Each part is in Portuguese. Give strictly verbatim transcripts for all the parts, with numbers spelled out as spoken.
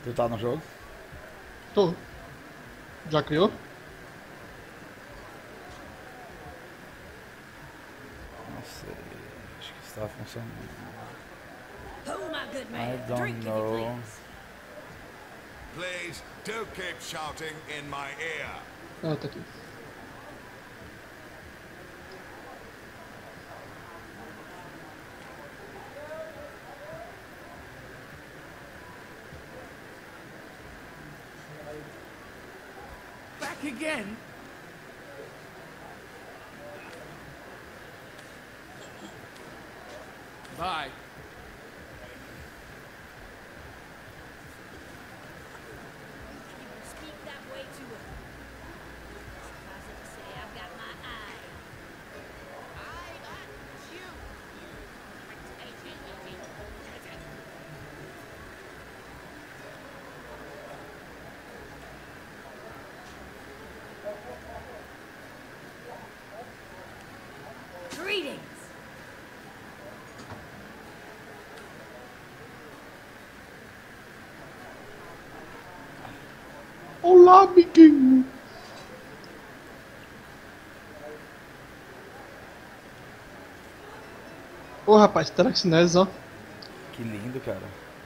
Tu tá no jogo? Tô. Já criou? Não sei. Acho que está funcionando. Oh, my good I man. A don't drink, if you know. please. Please, do keep shouting in my ear. Ah, tá aqui. Back again? Bye. You will speak that way to her. Suffice it to say, I've got my eye. I got you. Greetings. Olá, amiguinho. Ô, rapaz, Traxinés, ó. Que lindo, cara.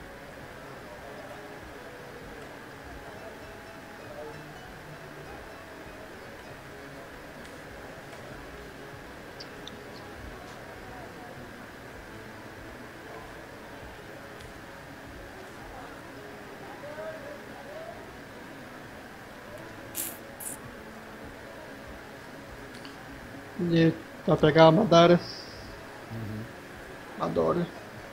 E pra pegar a Madara. Adoro.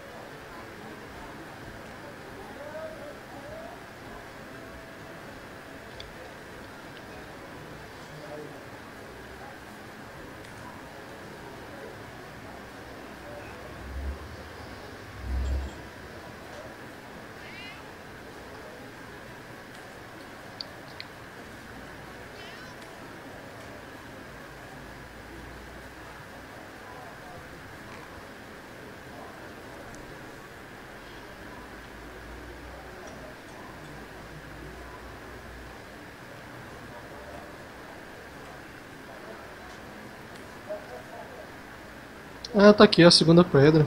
Ah, tá aqui a segunda pedra.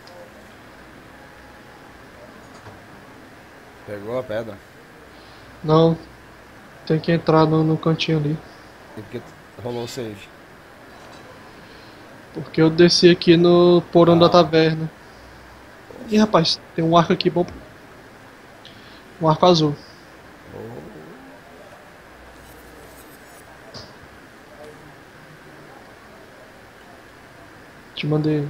Pegou a pedra? Não, tem que entrar no, no cantinho ali. E porque rolou o save? Porque eu desci aqui no porão da Ah. taverna. Ih, rapaz, tem um arco aqui bom. Um arco azul. Te mandei.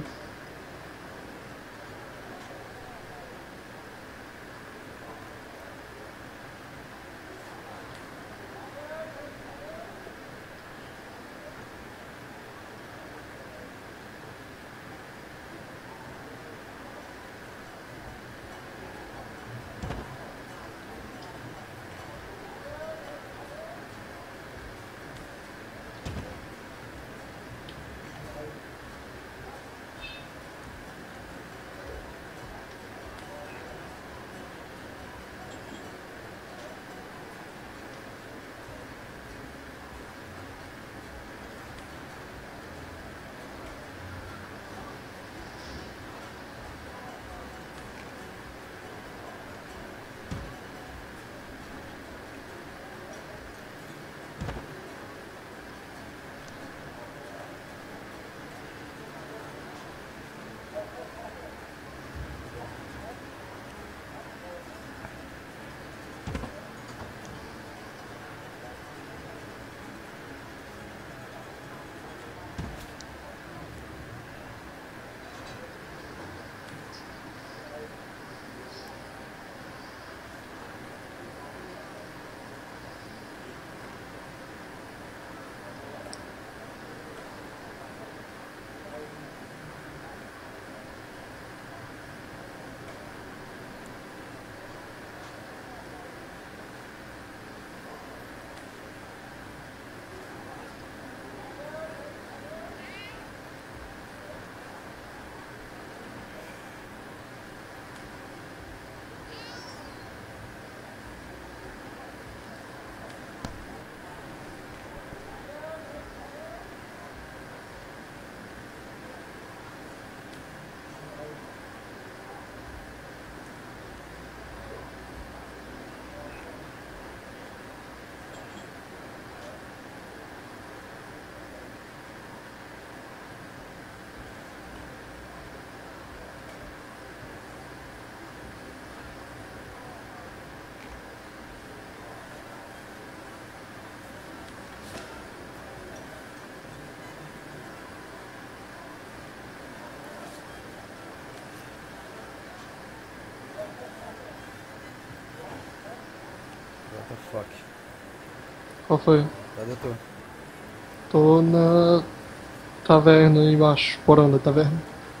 fuck. Qual foi? Cadê tu? Tô na taverna aí embaixo, porão da taverna.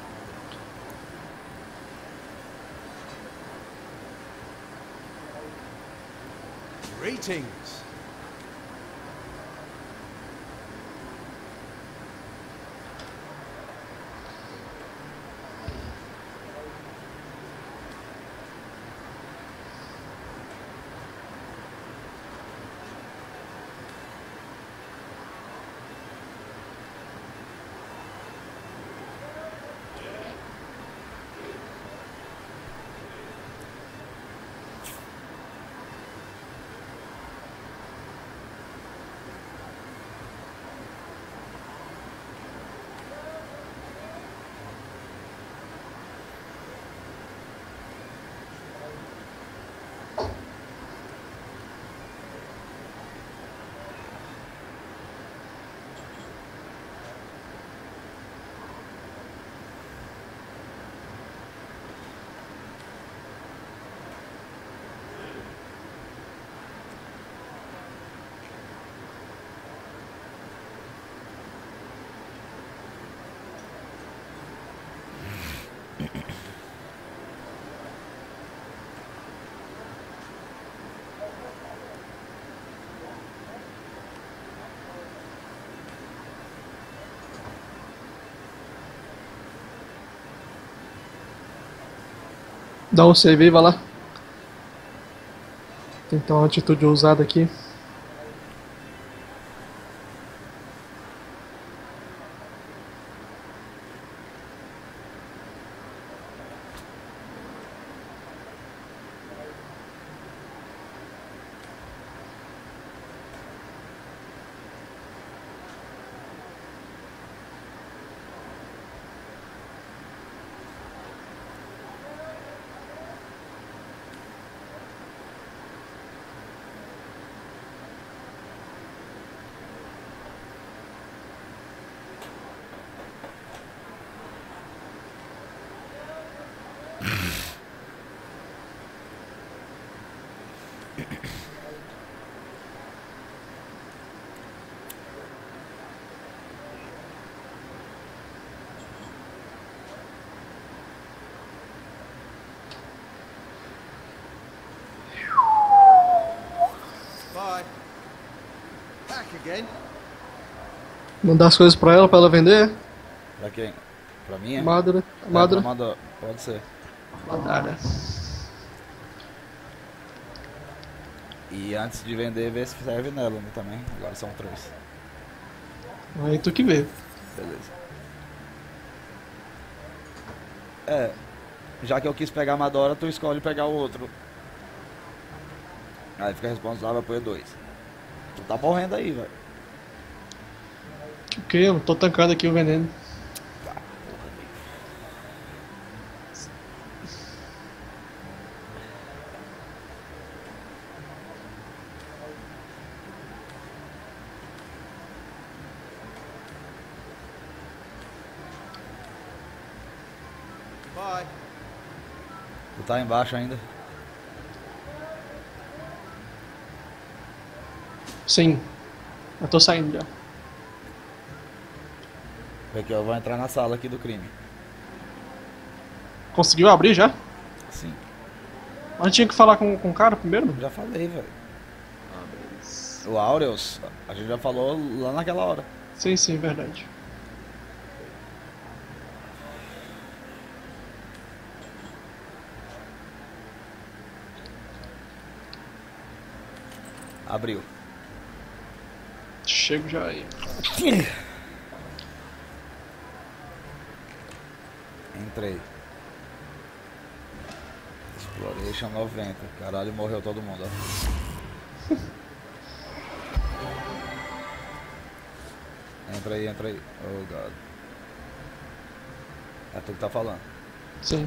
Greetings. Dá um save aí, vai lá. Tem que ter uma atitude ousada aqui. Bye. Back again. Mandar as coisas pra ela, pra ela vender. Pra quem? Pra mim? é? Madra. É, Madra. pra Madara. Pode ser. Madara. E antes de vender, ver se serve nela né, também. Agora são três. Aí tu que vê. Beleza. É. Já que eu quis pegar a Madara, tu escolhe pegar o outro. Aí fica responsável por dois. Tu tá morrendo aí, velho. O que? Eu tô tancando aqui o veneno. Bye. Tu tá embaixo ainda? Sim. Eu tô saindo já. Porque eu vou entrar na sala aqui do crime. Conseguiu abrir já? Sim. A gente tinha que falar com, com o cara primeiro? Já falei, velho. O Aureus, a gente já falou lá naquela hora. Sim, sim, verdade. Abriu. Chego já aí. Entrei. Exploration noventa. Caralho, morreu todo mundo, ó. Entra aí, entra aí. Oh, God. É tu que tá falando. Sim.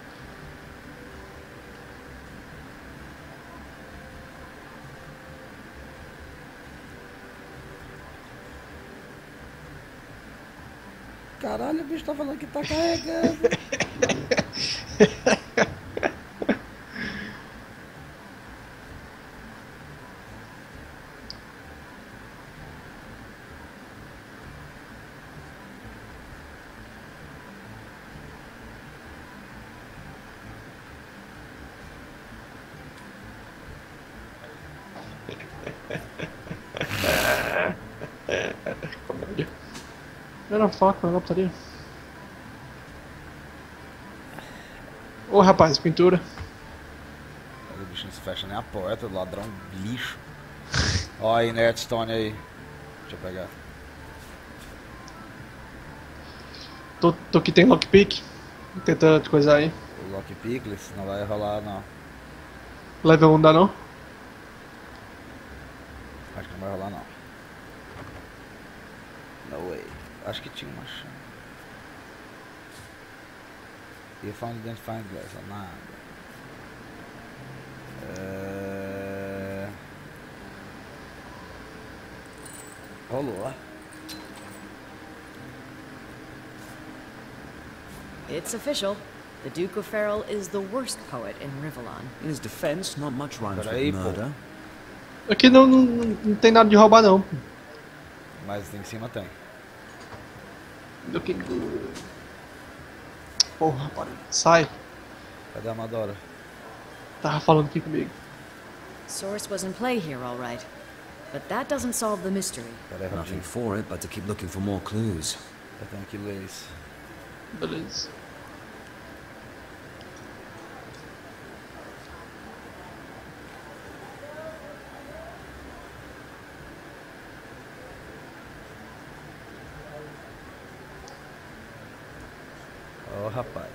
Caralho, o bicho tá falando que tá carregando. Era faca, ela putaria. Ô rapaz, pintura. O bicho não se fecha nem a porta, ladrão lixo. Ó aí, Nerdstone aí. Deixa eu pegar. Tô, tô aqui, tem lockpick. Tentando coisar aí. O Lockpick, não vai rolar não. Level um não dá não? Acho que não vai rolar não. No way. Acho que tinha uma chance. E found identifying glass, nada. É... Rolou. It's official. The Duke of Farrell is the worst poet in Rivellon. In his defense, not much rhymes Peraí, with pô. murder. Aqui não, não, não tem nada de roubar não. Mas em cima tem. Looking good. Porra, rapaz. Sai. Cadê a Amadora? Tava falando aqui comigo. Source was in play here, all right. But that doesn't solve the mystery. Peraí, Nothing rapidinho. for it but to keep looking for more clues. Eu tenho que ler isso. Beleza. Ó, rapaz.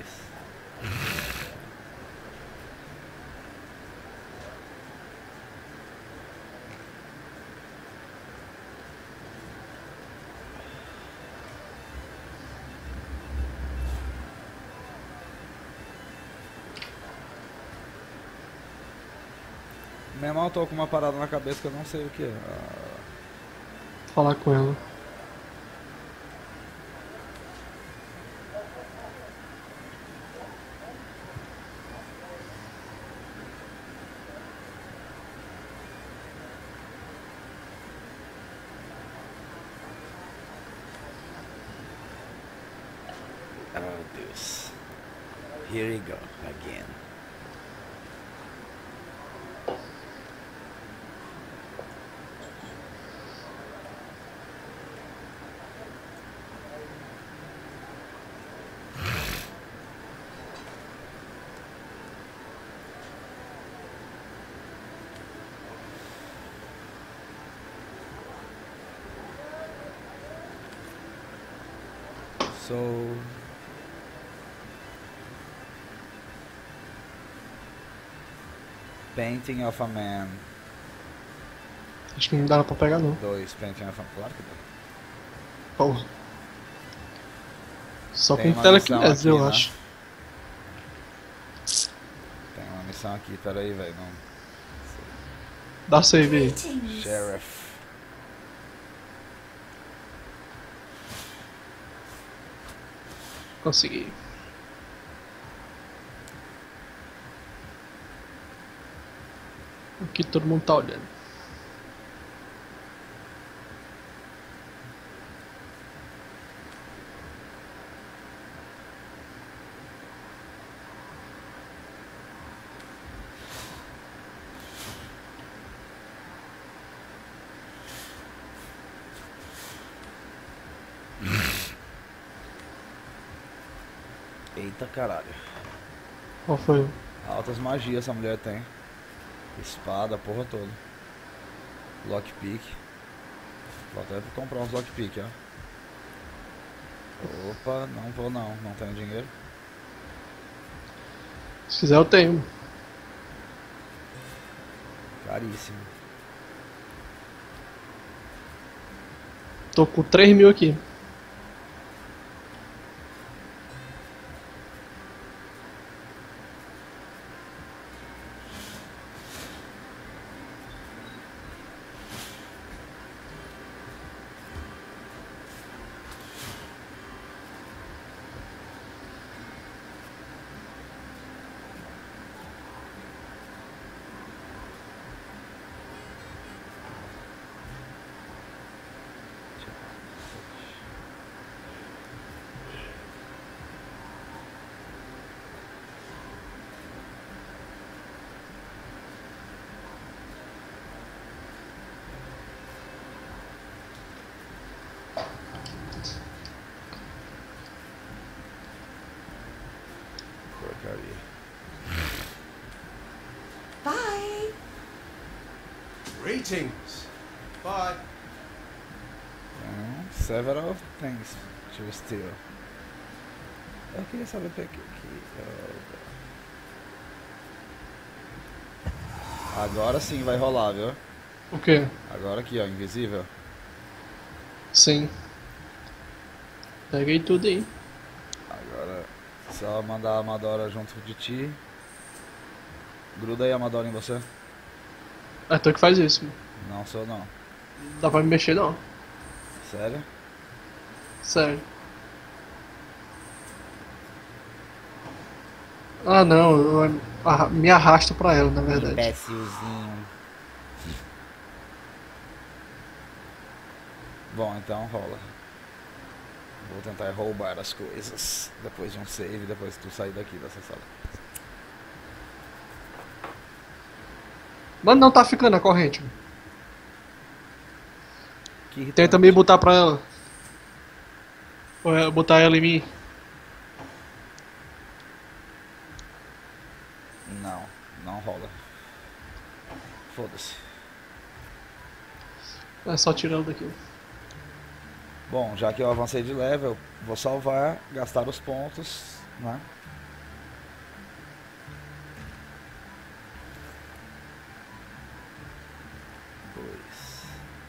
Meu irmão, eu tô com uma parada na cabeça que eu não sei o que é. Ah, Falar com ela. oh, Deus. Here we go again. So Painting of a Man. Acho que não dá pra pegar não. dois Painting of a Man. Claro que dá. Porra. Só Tem com uma telecinese, missão eu aqui, né? acho. Tem uma missão aqui, peraí, velho. Não. Dá save aí. Sheriff. Consegui. Aqui todo mundo tá olhando. Eita caralho. Qual foi? Altas magias essa mulher tem. Espada, a porra toda. Lockpick. Vou até comprar uns lockpick, ó. Opa, não vou não, não tenho dinheiro. Se quiser eu tenho. Caríssimo. Tô com três mil aqui. porcaria. Bye! Greetings. Bye. Então, several things to steal. Eu queria saber o que aqui. Agora sim vai rolar, viu? O quê? Agora aqui, ó, invisível. Sim. Peguei tudo aí. Agora só mandar a Amadora junto de ti. Gruda aí a Amadora em você. É tu que faz isso, mano. Não sou não. Não dá pra me mexer não. Sério? Sério. Ah não, eu arra- me arrasto pra ela, na verdade. Imbecilzinho. Bom, então rola. Vou tentar roubar as coisas. Depois de um save, depois que tu sair daqui dessa sala. Mano, não tá ficando a corrente. Mano. Que irritante. Tenta me botar pra ela. Ou é, botar ela em mim. Não, não rola. Foda-se. É só tirar ela daqui. Bom, já que eu avancei de level, vou salvar, gastar os pontos, né? Dois.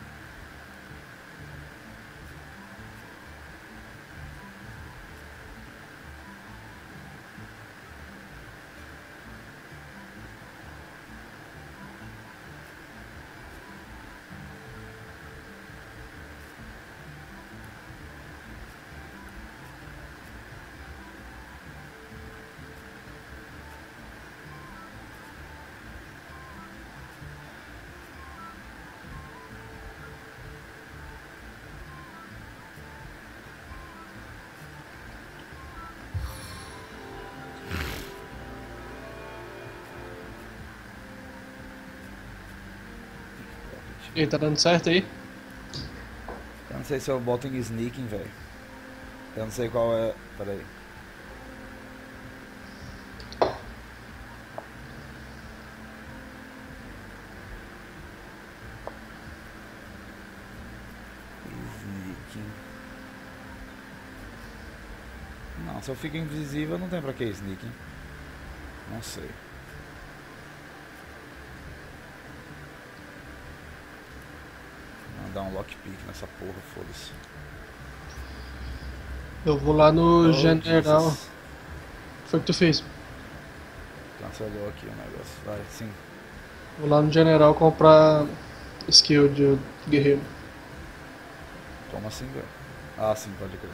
E aí, tá dando certo aí? Eu não sei se eu boto em sneaking, velho. Eu não sei qual é. Pera aí. Sneaking. Não, se eu fico invisível não tem pra que sneaking. Não sei. Vou dar um lockpick nessa porra, foda-se. Eu vou lá no Oh, general. O Jesus. que foi que tu fez? Cancelou aqui o negócio. Vai, sim. Vou lá no general comprar skill de guerreiro. Como assim, velho? Ah, sim, pode crer.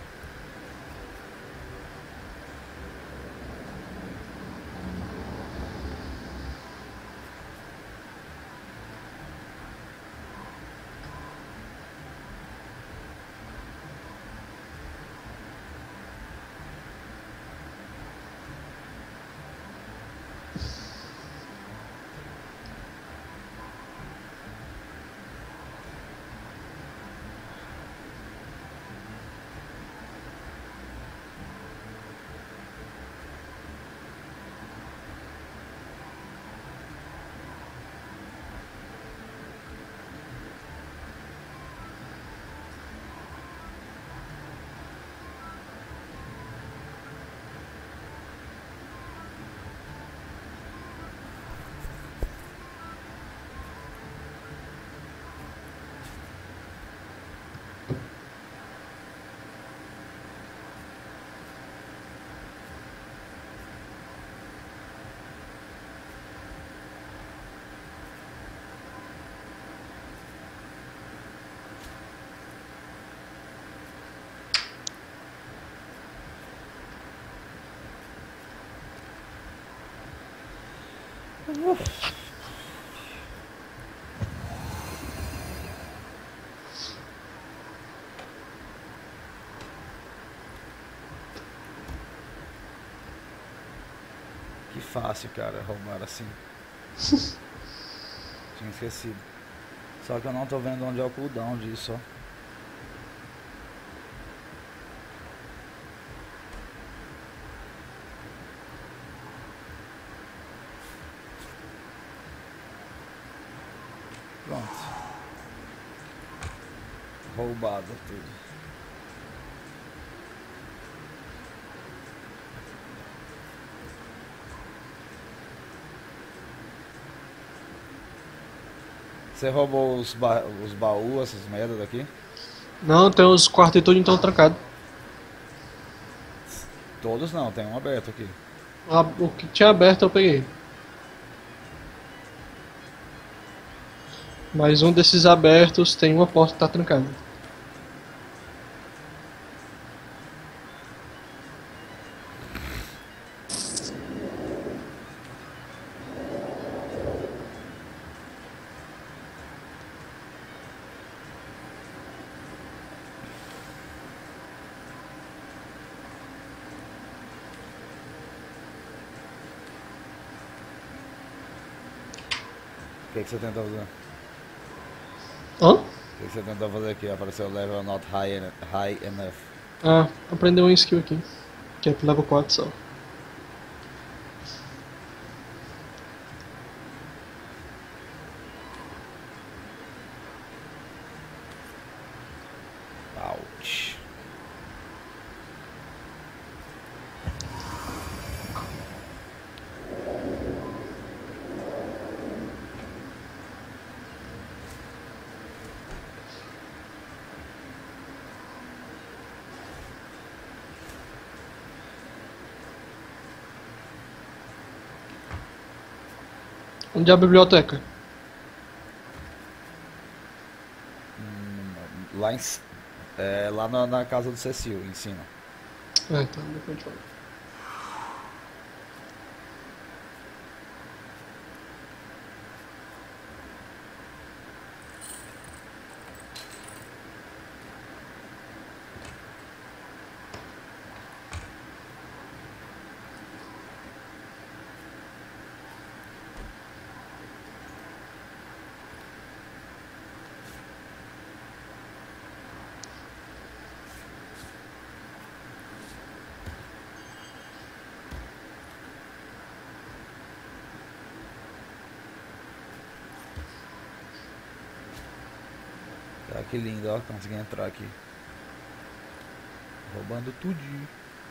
Que fácil, cara, roubar assim. Tinha esquecido. Só que eu não tô vendo onde é o cooldown disso, ó. Pronto. Roubado tudo. Você roubou os, ba os baús, essas merdas daqui? Não, tem os quartos e tudo então trancado. Todos não, tem um aberto aqui. Ah, o que tinha aberto eu peguei. Mas um desses abertos tem uma porta que tá trancada. O que, que você tentou fazer? Hã? O que, que você tentou fazer aqui? Apareceu level not high, en high enough. Ah, aprendeu um skill aqui. Que é pro level quatro só. Ouch. Onde é a biblioteca? Lá, em, c- é, lá na, na casa do Cecil, em cima. É, tá, depois a gente fala. Olha que lindo, ó. Consegui entrar aqui. Roubando tudinho.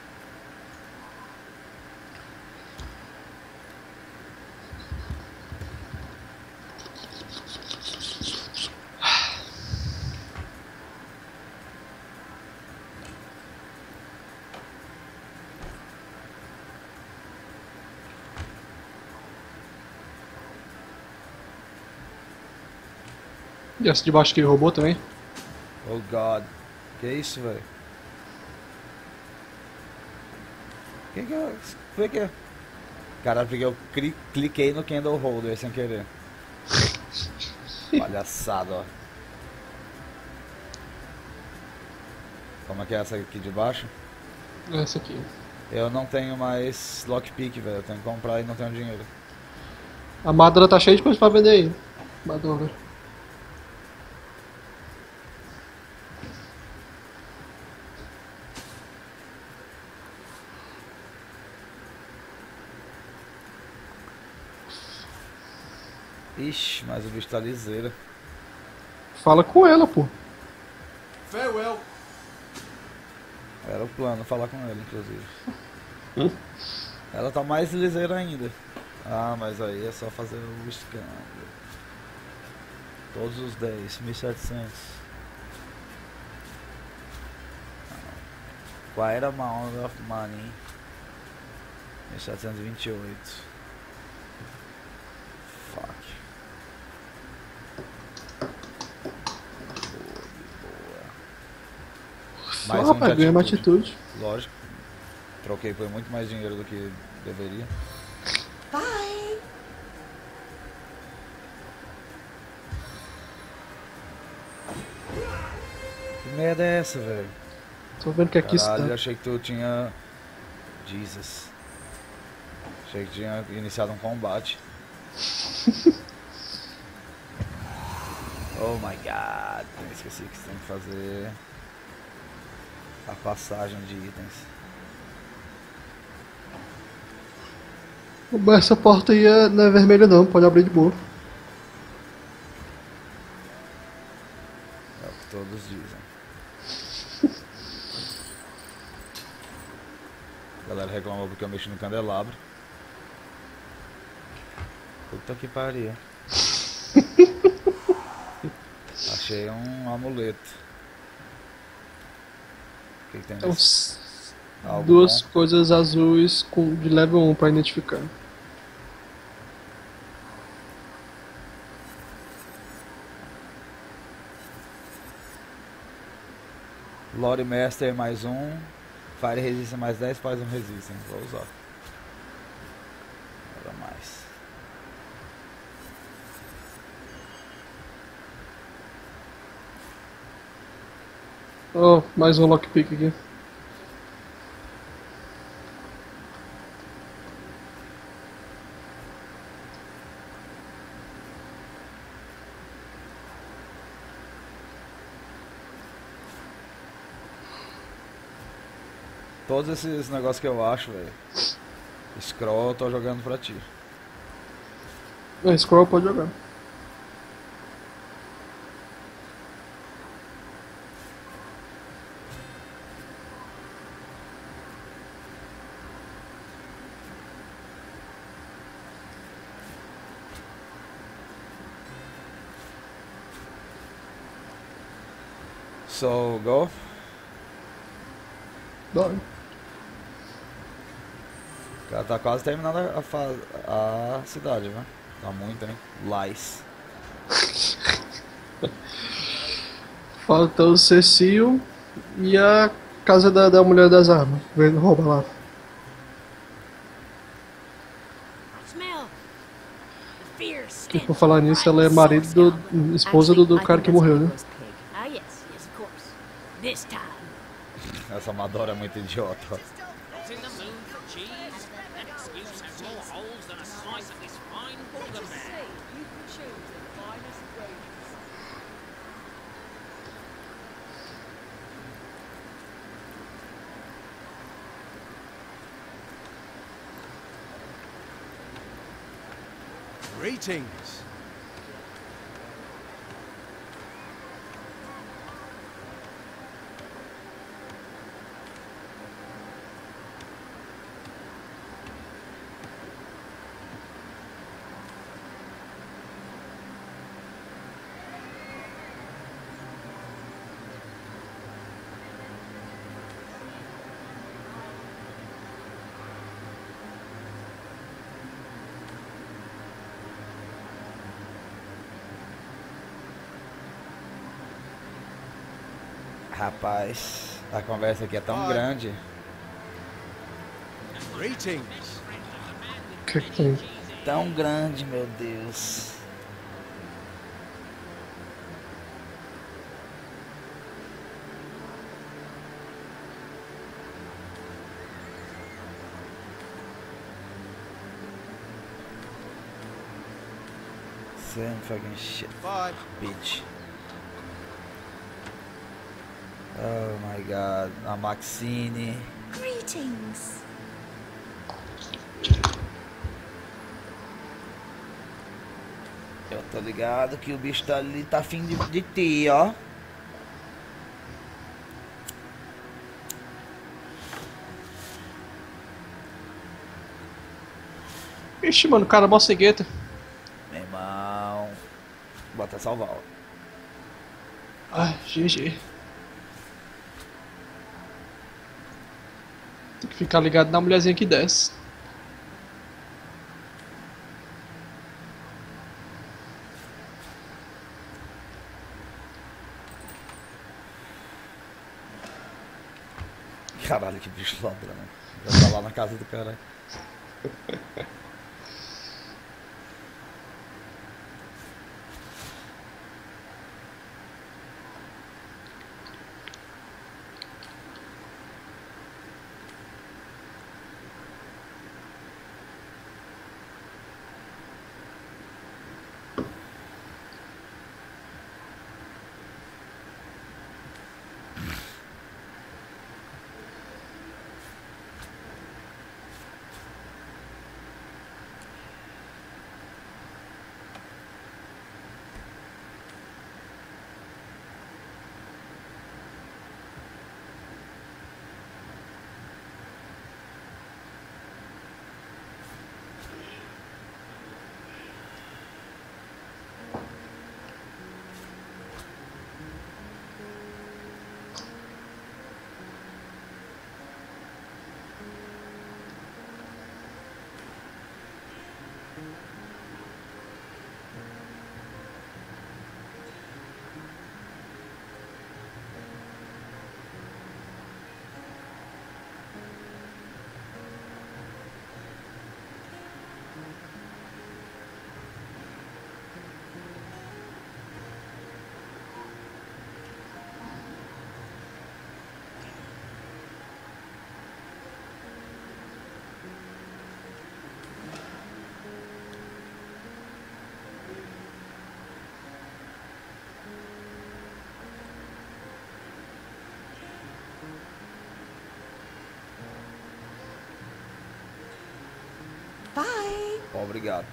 E essa de baixo que ele roubou também? Oh god. Que isso, velho? Que que é? Foi que é? Cara, porque eu cli- cliquei no candle holder sem querer. Palhaçada, ó. Como é que é essa aqui de baixo? Essa aqui. Eu não tenho mais lockpick, velho. Eu tenho que comprar e não tenho dinheiro. A Madra tá cheia de coisa pra vender aí. Madonna. Ixi, mas o bicho tá liseiro. Fala com ela, pô. Farewell. Era o plano falar com ela, inclusive. Ela tá mais liseira ainda. Ah, mas aí é só fazer o escândalo. Todos os dez, mil e setecentos. Quite amount of money. mil setecentos e vinte e oito. Fuck. Boa, boa. Mais Só, um de rapaz, ganha uma atitude. atitude. Lógico. Troquei por muito mais dinheiro do que deveria. Bye! Que merda é essa, velho? Tô vendo que aqui Caralho, está. achei que tu tinha... Jesus. Achei que tinha iniciado um combate. Oh my god. Eu esqueci que você tem que fazer... a passagem de itens. Essa porta aí é- não é vermelha não, pode abrir de boa. eu mexo no candelabro. Puta que pariu. Achei um amuleto. O que, que tem Então, nesse? s- Algo duas bom? coisas azuis com, de level um pra identificar. Lore Master mais um. Fire Resistance mais dez, Poison Resistance. Vou usar. Nada mais. Oh, mais um lockpick aqui. Todos esses negócios que eu acho, velho. Scroll eu tô jogando pra ti. Ah, scroll pode jogar. So, go. Dói. O cara tá quase terminando a, fa- a cidade, né? Tá muito, hein? Lice. Falta o Cecil e a casa da, da mulher das armas. Vendo rouba lá. Smell. The fear Que stench por falar nisso, ela é right marido do. scoundrel. esposa do, do Actually, I cara think que that's a morreu, né? roast pig. Ah, yes, yes, of course. This time. Essa Madora é muito idiota. Not in the mood for cheese? That excuse has more holes than a slice of this fine Boulderbear. Greetings. Rapaz, a conversa aqui é tão Ai. grande. Greetings. O que que tem? Tão grande, meu Deus. Same fucking shit, Bye. bitch. Oh my god, a Maxine. Greetings. Eu tô ligado que o bicho tá ali, tá afim de, de ti, ó. Ixi, mano, cara, mó cegueta. Meu irmão. Bota salvar, ó. Ai, G G. Tem que ficar ligado na mulherzinha que desce. Caralho, que bicho ladrão. Já tá lá na casa do cara. Pobre gato.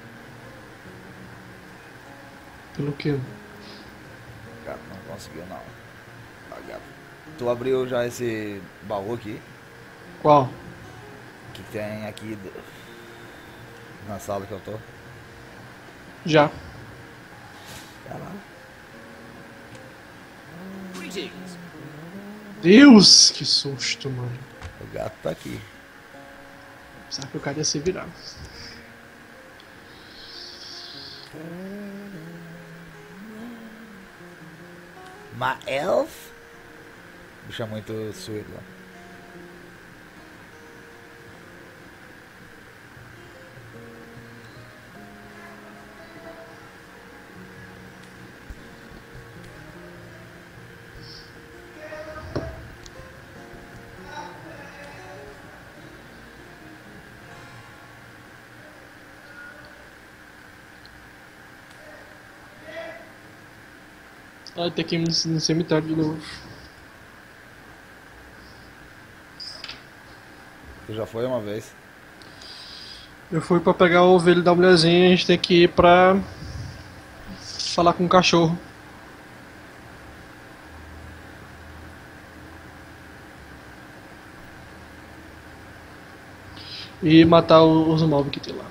Pelo que? Gato não conseguiu não. Ah, gato. Tu abriu já esse baú aqui? Qual? Que tem aqui do- na sala que eu tô? Já. Caralho. Greetings. Deus, que susto, mano. O gato tá aqui. Sabe que o cara ia se virar. My elf? Bicho é muito suído lá. Ai, tem que ir no cemitério de novo. Tu já foi uma vez? Eu fui pra pegar o ovelho da mulherzinha, a gente tem que ir pra falar com o cachorro. E matar o- os mobs que tem lá.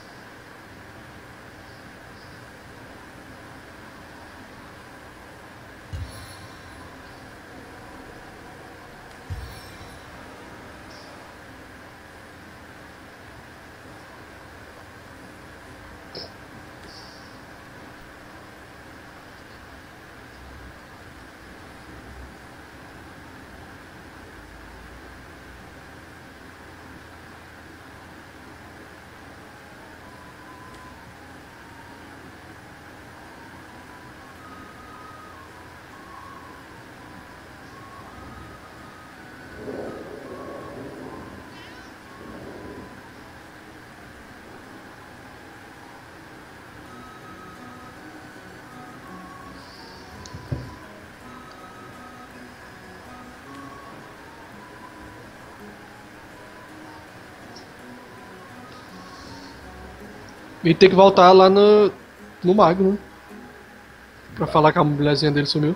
E tem que voltar lá no, no mago, né? Pra falar que a mulherzinha dele sumiu.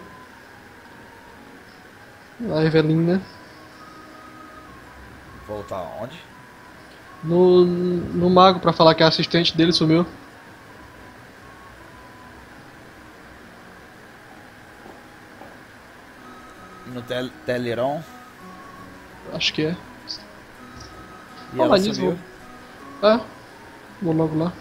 A Evelina. Voltar aonde? No, no mago pra falar que a assistente dele sumiu. No tel Teleron? Acho que é. E Fala ela nisso, sumiu. vou- É. Vou logo lá.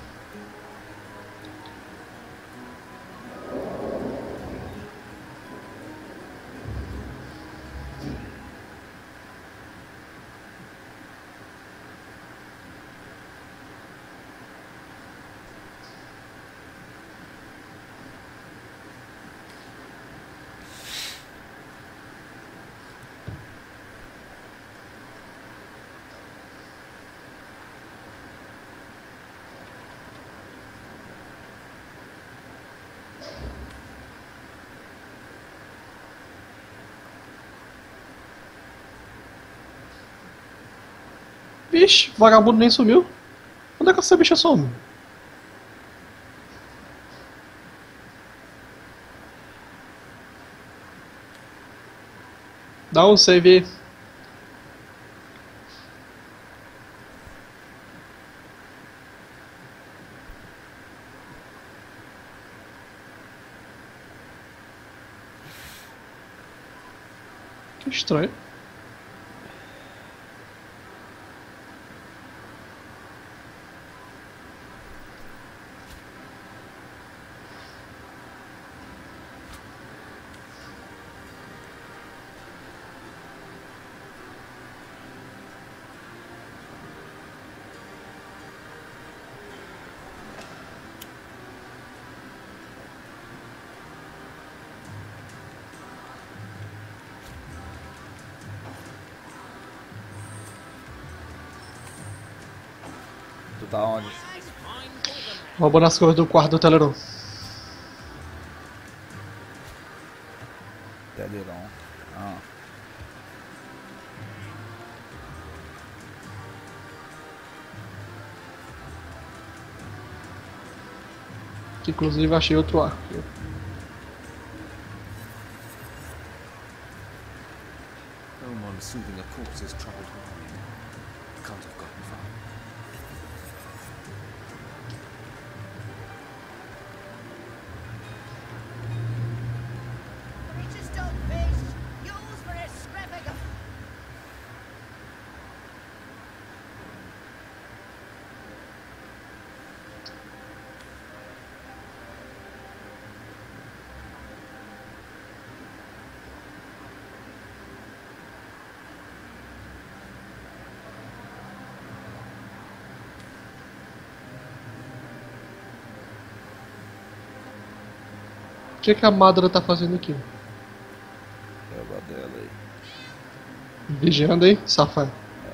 Vixe, o vagabundo nem sumiu. Onde é que essa bicha some? Dá um save aí. Que estranho. Tu tá onde? Roubando as coisas do quarto do Teleron. Teleron. Ah. Que inclusive achei outro arco. Oman soothing a corpse's troubled mind. Can't have gotten far. Richard Stonefish, yours for a scrapping of... O que, que a Madra tá fazendo aqui? Pega dela aí. Vigiando aí, safado.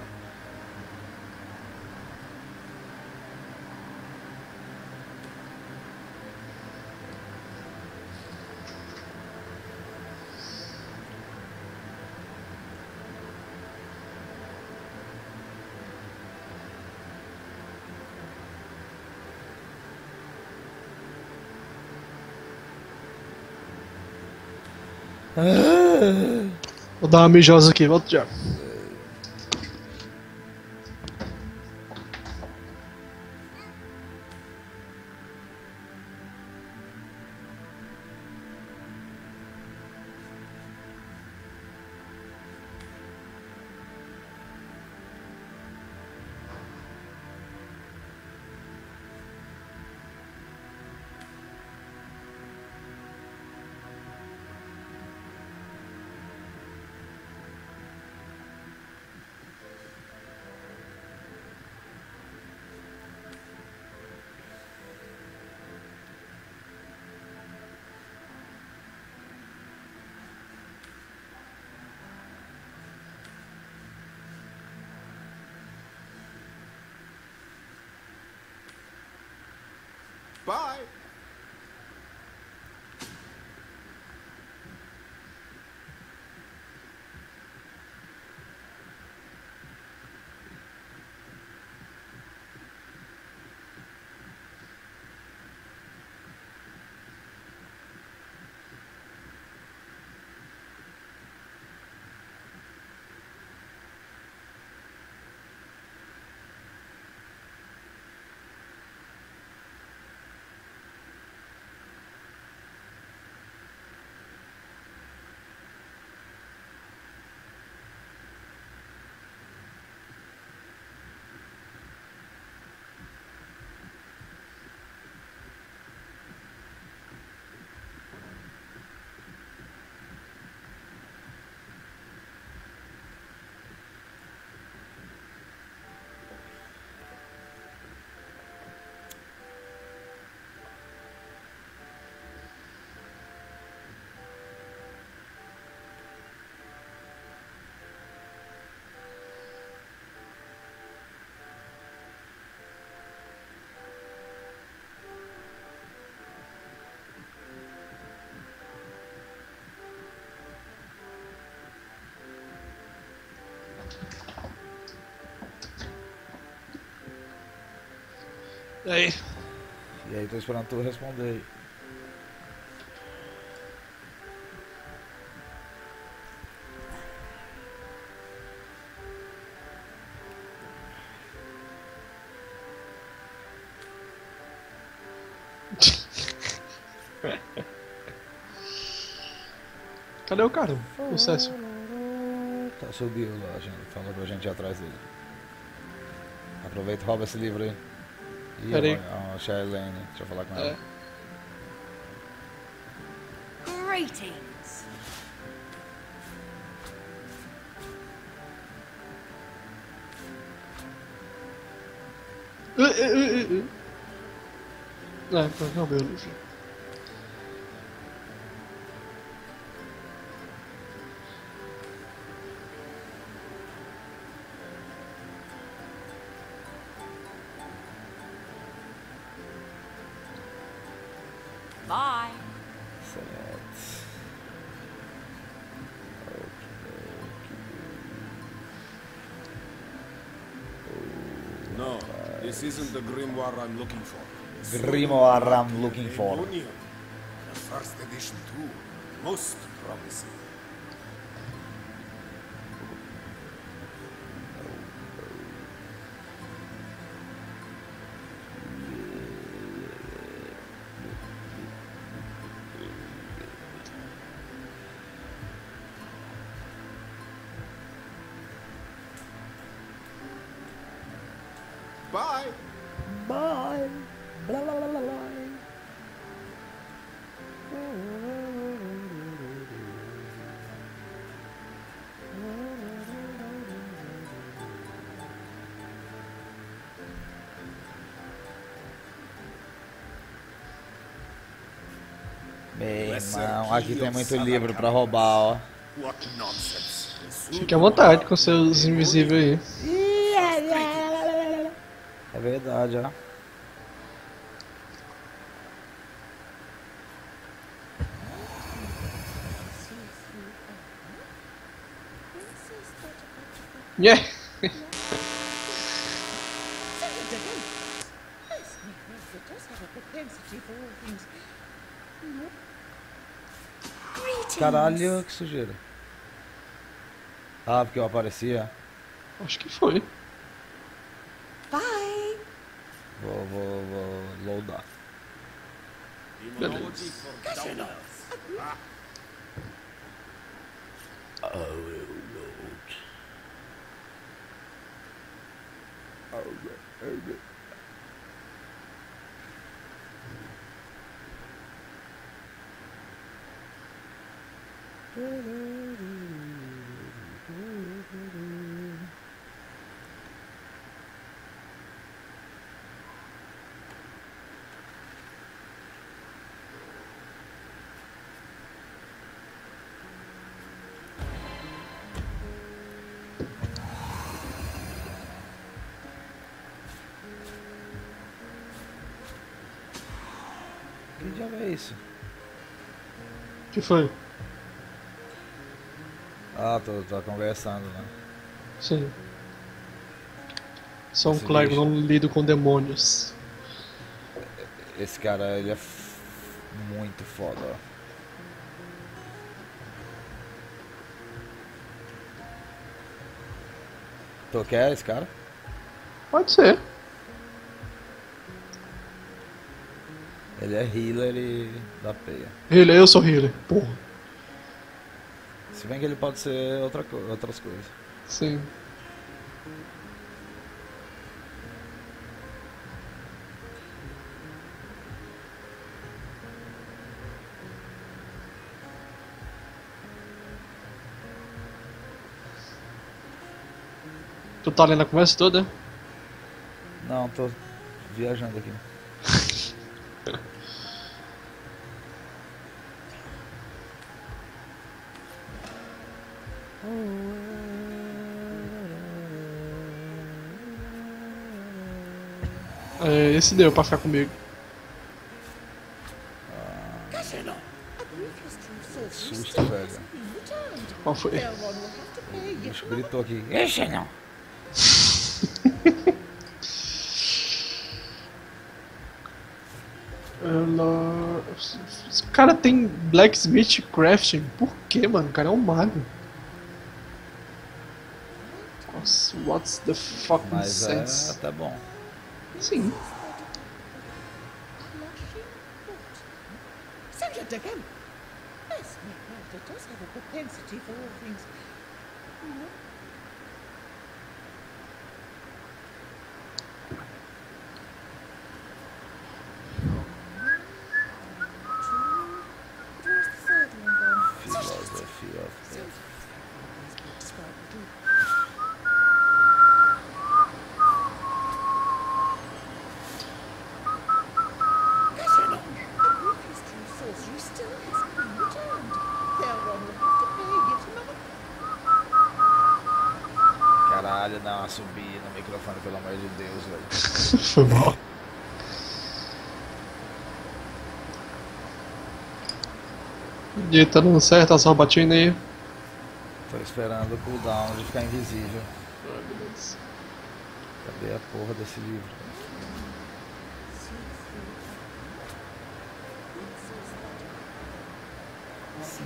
Vou dar uma mijosa aqui, volto já. Bye. E aí? E aí, tô esperando tu responder aí. Cadê o cara? O Cécio. Tá, subiu lá, a gente falou pra gente ir atrás dele. Aproveita e rouba esse livro aí. Ih, Pera aí. a, a Shailene, deixa eu falar com ela. É. Greetings. Uh, uh, uh, uh. É, pronto, não veio o livro. Bye. Excelente. No, this isn't the grimoire I'm looking for. Grimoire I'm looking for. The first edition too. Most promising. Bye. Bye. Blá, blá, blá, blá, blá. Meu irmão, aqui tem muito livro pra roubar, ó. What nonsense. Fique à vontade com seus invisíveis aí. É verdade, ó. Yeah. Caralho, que sujeira. Ah, porque eu aparecia. Acho que foi. Bye! Vou, vou, vou loadar. Beleza. Oh, load. Oh, load. Que diabo é isso? O que foi? Ah, tô, tô conversando, né? Sim. Só um Esse Clive bicho. não lido com demônios. Esse cara, ele é f- muito foda, ó. Tu quer esse cara? Pode ser. Ele é healer e da peia. Healer, eu sou healer. Porra. Se bem que ele pode ser outra co- outras coisas. Sim. Tu tá lendo a conversa toda? Não, tô viajando aqui. É, esse deu pra ficar comigo. Susto, velho. Qual foi? O bicho gritou aqui. Ixi, não. Ela... Esse cara tem Blacksmith Crafting. Por que, mano? O cara é um mago. Nossa, what's the fucking Mas é sense? até bom. Sim. Sergeant again. Yes, my character does have a propensity for all things. Where's the third one gone? Philosophy of death. Describe the do. Sorcery still hasn't been returned. Theron will have to pay yet another. Caralho, dá uma subida no microfone, pelo amor de Deus, velho. Foi mal. E tá dando certo as robatinas aí. Tô esperando o cooldown de ficar invisível. Cadê a porra desse livro? sim.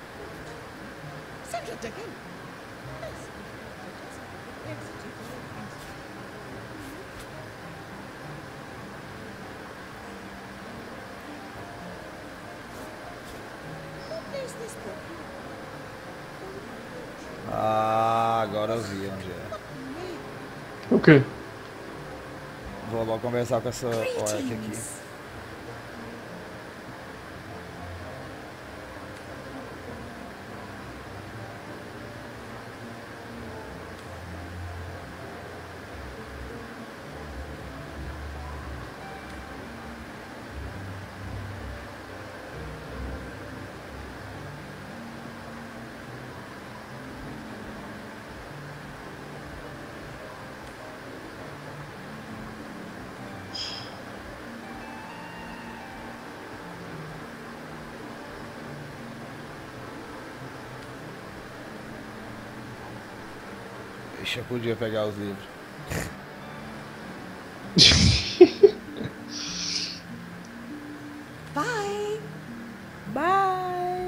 Ah, agora eu vi onde é. O quê? Vou logo conversar com essa orc aqui. Ixi, eu podia pegar os livros. Bye! Bye!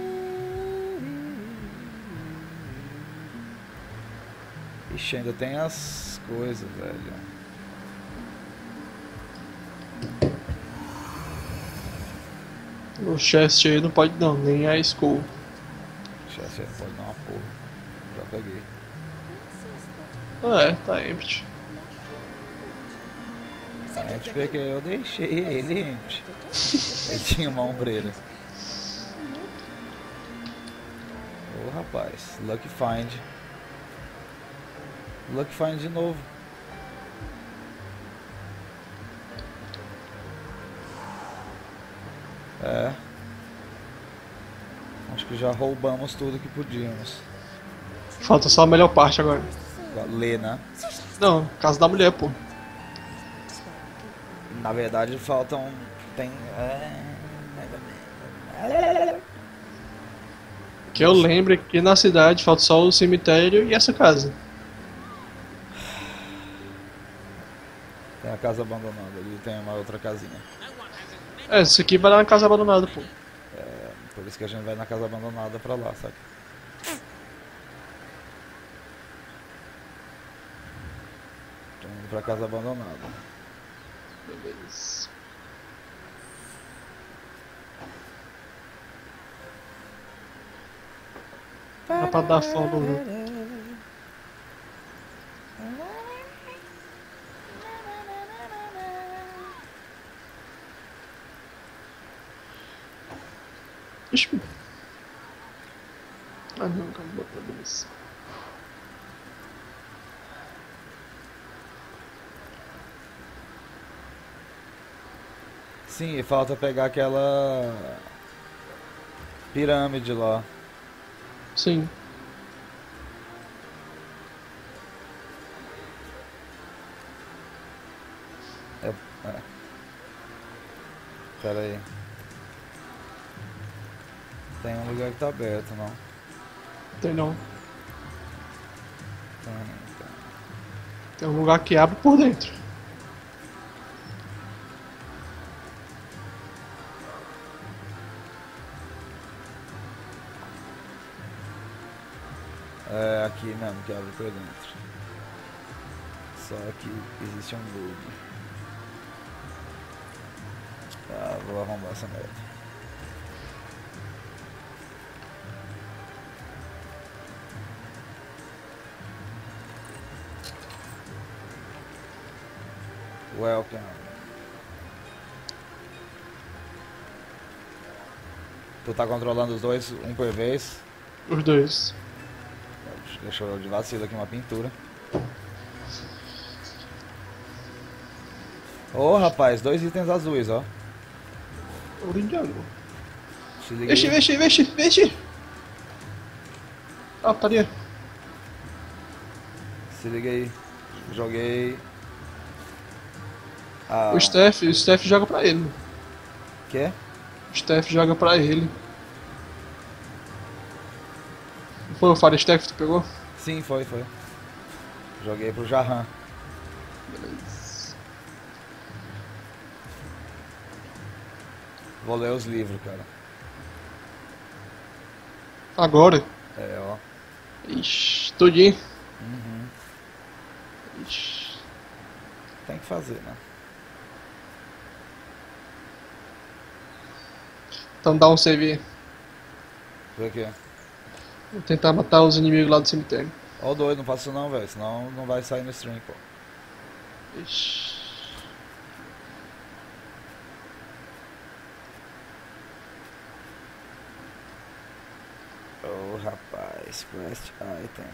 Ixi, ainda tem as coisas, velho. O chest aí não pode não, nem a skull. Chest aí não pode dar uma porra. Já peguei. Ah, é, tá empty. Gente, porque eu deixei ele, gente. Ele tinha uma ombreira. Ô rapaz, Lucky Find. Lucky Find de novo. É. Acho que já roubamos tudo que podíamos. Falta só a melhor parte agora. Ler, né? Não, casa da mulher, pô. Na verdade faltam. Tem. É... Que eu lembro que aqui na cidade falta só o cemitério e essa casa. Tem a casa abandonada ali, tem uma outra casinha. É, isso aqui vai lá na casa abandonada, pô. É, por isso que a gente vai na casa abandonada pra lá, sabe? Tô indo pra casa abandonada. Beleza. Dá pra dar follow. Ixi. Ah não, calma, botar beleza. Sim, e falta pegar aquela pirâmide lá. Sim. É, é. Pera aí. Tem um lugar que tá aberto, não? Tem não. Tem, tem. Tem um lugar que abre por dentro. É aqui mesmo que abre por dentro. Só que existe um bug. Tá, vou arrombar essa merda. Welcome. Tu tá controlando os dois, um por vez? Os dois. Deixa eu de vacilo aqui uma pintura. Ô oh, rapaz, dois itens azuis, ó. Orindiano. Se liga Vixe, aí. vixe, vixe, vixe. Ah, tá ali. Se liga aí. Joguei. Ah, O Steph, o Steph joga pra ele. quê? O Steph joga pra ele. Não foi o Fire Steph que tu pegou? Sim, foi, foi. Joguei pro Jahan. Vou ler os livros, cara. Agora? É, ó. Ixi, tudinho. Uhum. Ixi. Tem que fazer, né? Então dá um save aí. Por quê? Vou tentar matar os inimigos lá do cemitério. Ó o doido, não faça isso não, velho. Senão não vai sair no stream, pô. Ixi. Ô, rapaz. Quest item.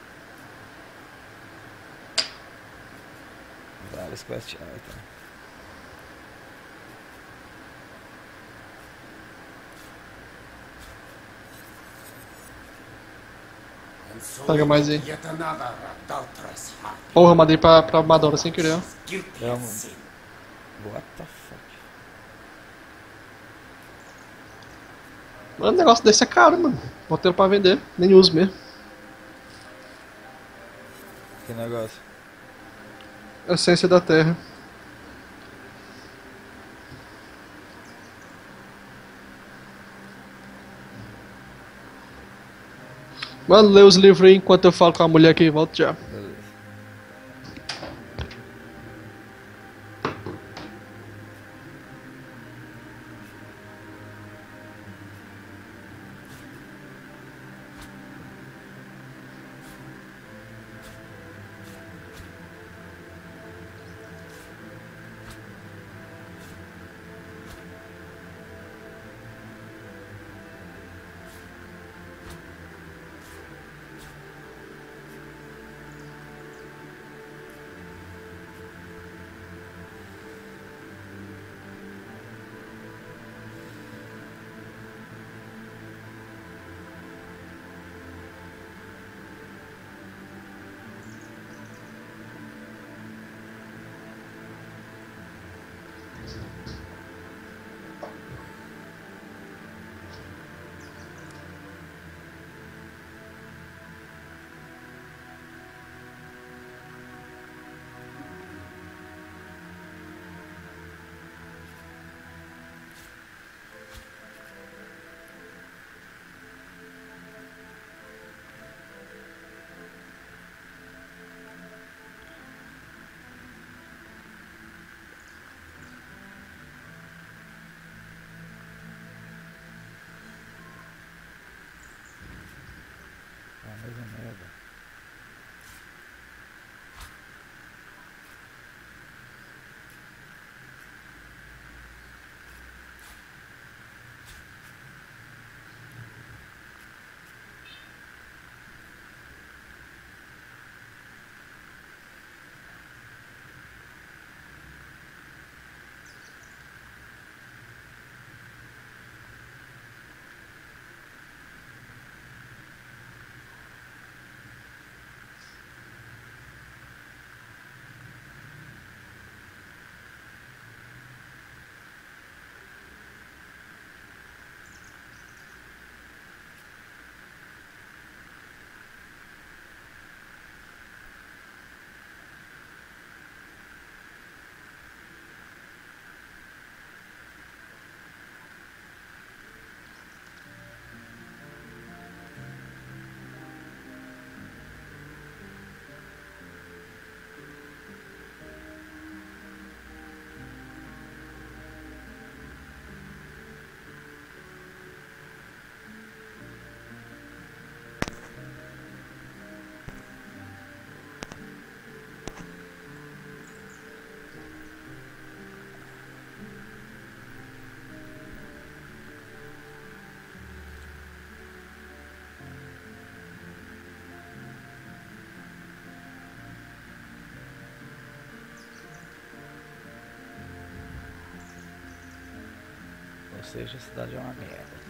Vários quest item. Pega mais aí. Porra, mandei pra, pra Madora sem querer. Ó. É um... What the fuck? Mano, um negócio desse é caro, mano. Botei ele pra vender. Nem uso mesmo. Que negócio? Essência da terra. Mano, lê os livros aí enquanto eu falo com a mulher aqui. Volto já. Beleza. Ah, mesma merda. Ou seja, a cidade é uma merda.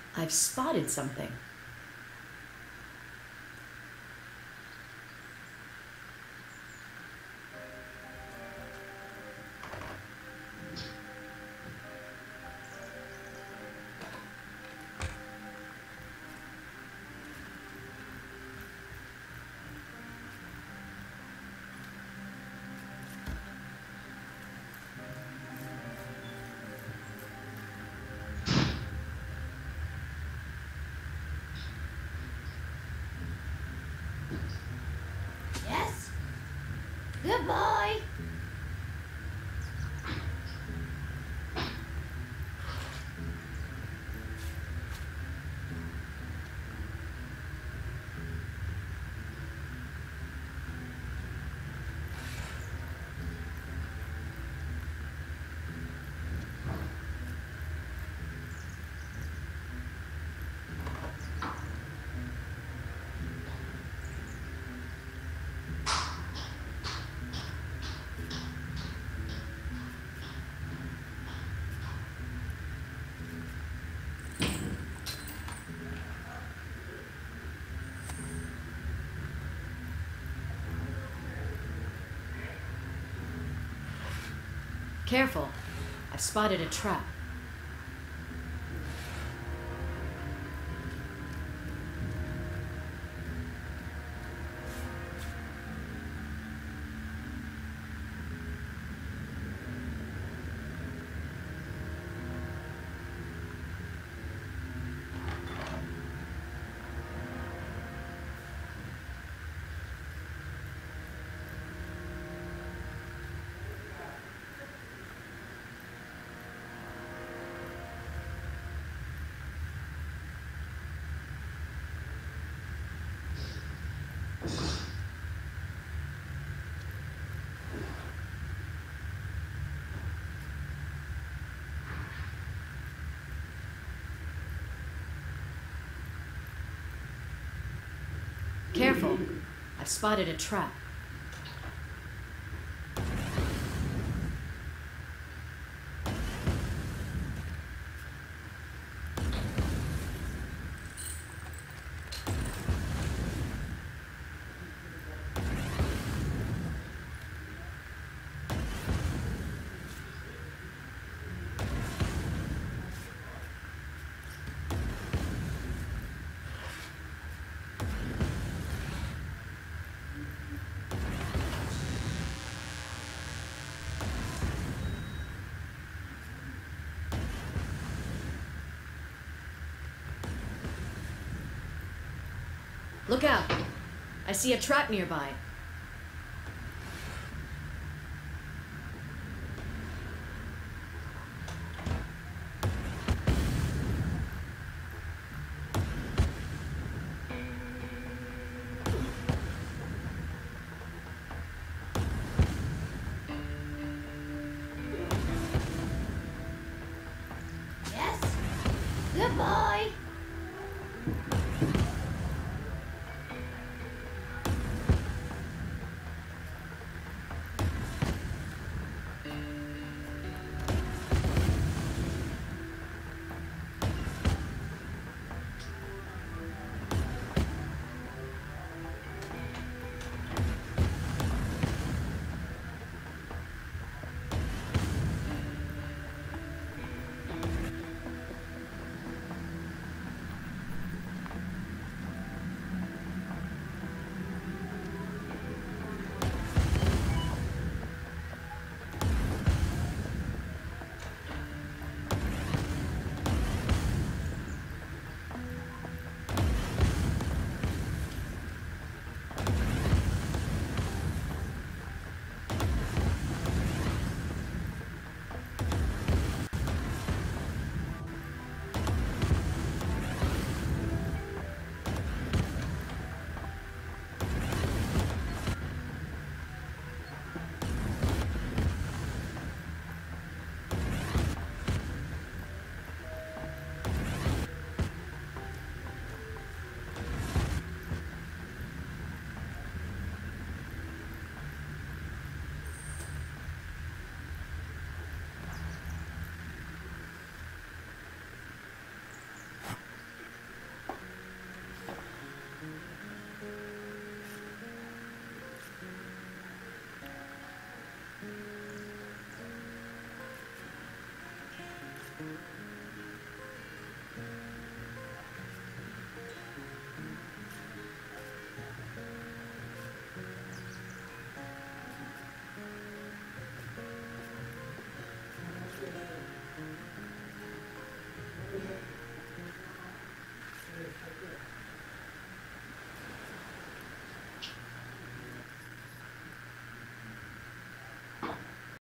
I've spotted something. Yes? Goodbye! Careful. I've spotted a trap. Careful. I've spotted a trap. Look out! I see a trap nearby. Yes? Goodbye!